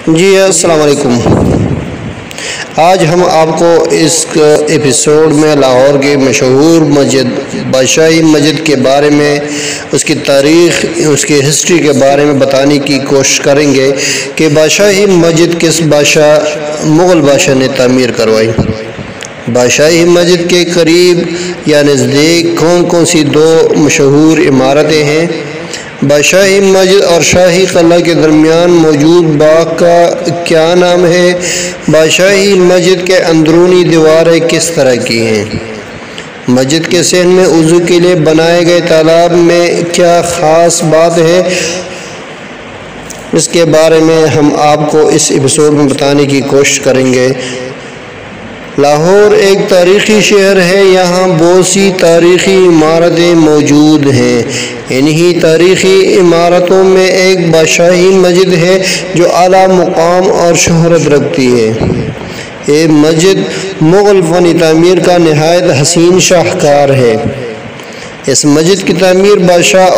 جی السلام علیکم۔ آج ہم آپ کو اس ایپیسوڈ میں لاہور کی مشہور مسجد بادشاہی مسجد کے بارے میں، اس کی تاریخ، اس کی ہسٹری کے بارے میں بتانے کی کوشش کریں گے کہ بادشاہی مسجد کس مغل بادشاہ نے تعمیر کروائی۔ بادشاہی مسجد کے قریب یا نزدیک کون سی دو مشہور عمارتیں ہیں؟ بادشاہی مسجد اور شاہی قلعہ کے درمیان موجود باغ کا کیا نام ہے؟ بادشاہی مسجد کے اندرونی دیواریں کس طرح کی ہیں؟ مسجد کے صحن میں وضو کے لیے بنائے گئے تالاب میں کیا خاص بات ہے؟ اس کے بارے میں ہم آپ کو اس ایپیسوڈ میں بتانے کی کوشش کریں گے۔ لاہور ایک تاریخی شہر ہے، یہاں بہت سی تاریخی عمارتیں موجود ہیں۔ انہی تاریخی عمارتوں میں ایک بادشاہی مسجد ہے جو اعلیٰ مقام اور شہرت رکھتی ہے۔ یہ مسجد مغل فن تعمیر کا نہایت حسین شاہکار ہے۔ اس مسجد کی تعمیر بادشاہ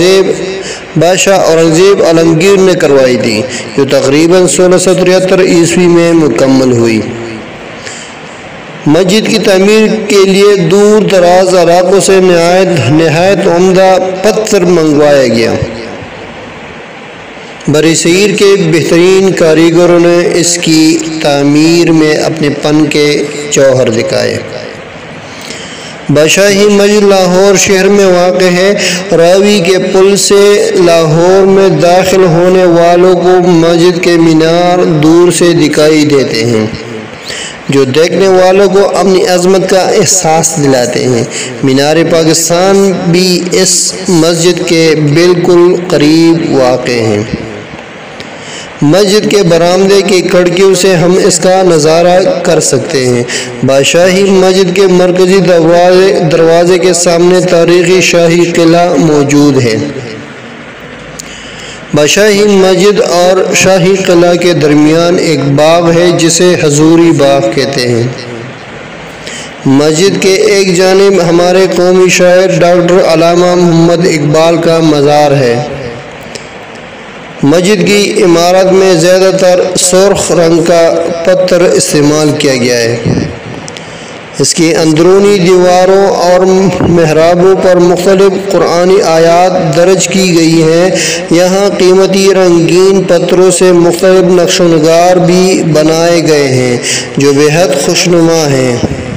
اورنگزیب عالمگیر نے کروائی تھی، جو تقریباً 1673 عیسوی میں مکمل ہوئی۔ مسجد کی تعمیر کے لیے دور دراز علاقوں سے نہایت عمدہ پتھر منگوایا گیا۔ برصغیر کے بہترین کاریگروں نے اس کی تعمیر میں اپنے فن کے جوہر دکھائے۔ بادشاہی مسجد لاہور شہر میں واقع ہے۔ راوی کے پل سے لاہور میں داخل ہونے والوں کو مسجد کے مینار دور سے دکھائی دیتے ہیں، جو دیکھنے والوں کو اپنی عظمت کا احساس دلاتے ہیں۔ مینار پاکستان بھی اس مسجد کے بالکل قریب واقع ہے۔ مسجد کے برآمدے کی کھڑکیوں سے ہم اس کا نظارہ کر سکتے ہیں۔ بادشاہی مسجد کے مرکزی دروازے کے سامنے تاریخی شاہی قلعہ موجود ہے۔ بادشاہی مسجد اور شاہی قلعہ کے درمیان ایک باغ ہے جسے حضوری باغ کہتے ہیں۔ مسجد کے ایک جانب ہمارے قومی شاعر ڈاکٹر علامہ محمد اقبال کا مزار ہے۔ مسجد کی عمارت میں زیادہ تر سرخ رنگ کا پتھر استعمال کیا گیا ہے۔ اس کی اندرونی دیواروں اور محرابوں پر مختلف قرآنی آیات درج کی گئی ہیں۔ یہاں قیمتی رنگین پتھروں سے مختلف نقش و نگار بھی بنائے گئے ہیں جو بےحد خوشنما ہیں۔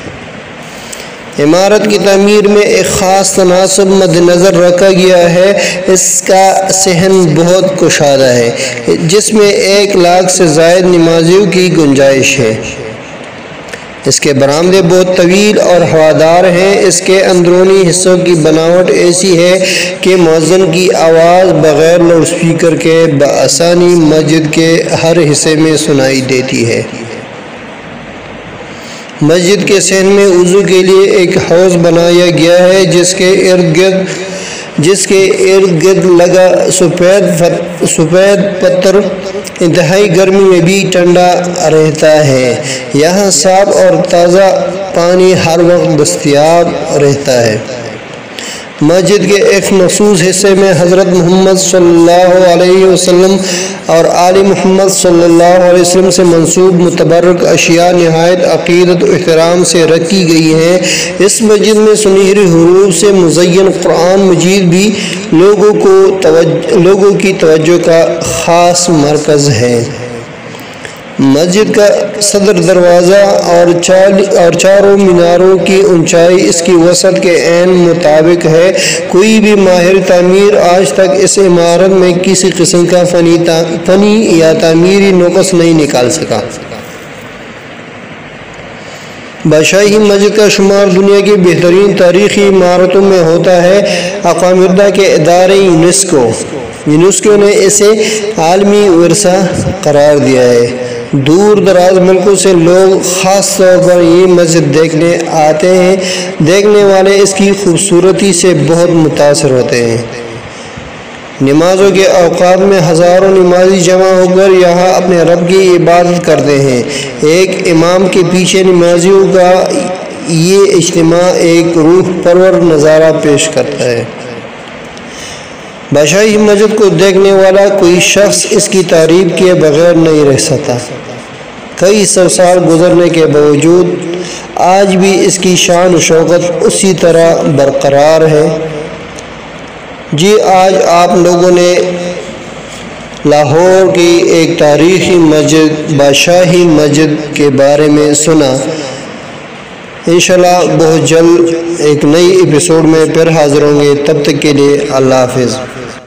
عمارت کی تعمیر میں ایک خاص تناسب مد نظر رکھا گیا ہے۔ اس کا صحن بہت کشادہ ہے، جس میں 1 لاکھ سے زائد نمازیوں کی گنجائش ہے۔ اس کے برآمدے بہت طویل اور ہوادار ہیں۔ اس کے اندرونی حصوں کی بناوٹ ایسی ہے کہ مؤذن کی آواز بغیر لاؤڈ اسپیکر کے بآسانی مسجد کے ہر حصے میں سنائی دیتی ہے۔ مسجد کے صحن میں وضو کے لیے ایک حوض بنایا گیا ہے جس کے ارد گرد لگا سفید پتھر انتہائی گرمی میں بھی ٹھنڈا رہتا ہے۔ یہاں صاف اور تازہ پانی ہر وقت دستیاب رہتا ہے۔ مسجد کے ایک مخصوص حصے میں حضرت محمد صلی اللہ علیہ وسلم اور آل محمد صلی اللہ علیہ وسلم سے منسوب متبرک اشیاء نہایت عقیدت و احترام سے رکھی گئی ہیں۔ اس مسجد میں سنہری حروف سے مزین قرآن مجید بھی لوگوں کی توجہ کا خاص مرکز ہے۔ مسجد کا صدر دروازہ اور چاروں میناروں کی اونچائی اس کی وسعت کے عین مطابق ہے۔ کوئی بھی ماہر تعمیر آج تک اس عمارت میں کسی قسم کا فنی یا تعمیری نقص نہیں نکال سکا۔ بادشاہی مسجد کا شمار دنیا کی بہترین تاریخی عمارتوں میں ہوتا ہے۔ اقوام متحدہ کے ادارے یونیسکو نے اسے عالمی ورثہ قرار دیا ہے۔ دور دراز ملکوں سے لوگ خاص طور پر یہ مسجد دیکھنے آتے ہیں۔ دیکھنے والے اس کی خوبصورتی سے بہت متاثر ہوتے ہیں۔ نمازوں کے اوقات میں ہزاروں نمازی جمع ہو کر یہاں اپنے رب کی عبادت کرتے ہیں۔ ایک امام کے پیچھے نمازیوں کا یہ اجتماع ایک روح پرور نظارہ پیش کرتا ہے۔ بادشاہی مسجد کو دیکھنے والا کوئی شخص اس کی تعریف کیے بغیر نہیں رہ سکتا۔ کئی سو سال گزرنے کے باوجود آج بھی اس کی شان و شوکت اسی طرح برقرار ہے۔ جی آج آپ لوگوں نے لاہور کی ایک تاریخی مسجد بادشاہی مسجد کے بارے میں سنا۔ انشاءاللہ بہت جلد ایک نئی ایپیسوڈ میں پھر حاضر ہوں گے، تب تک کے لیے اللہ حافظ۔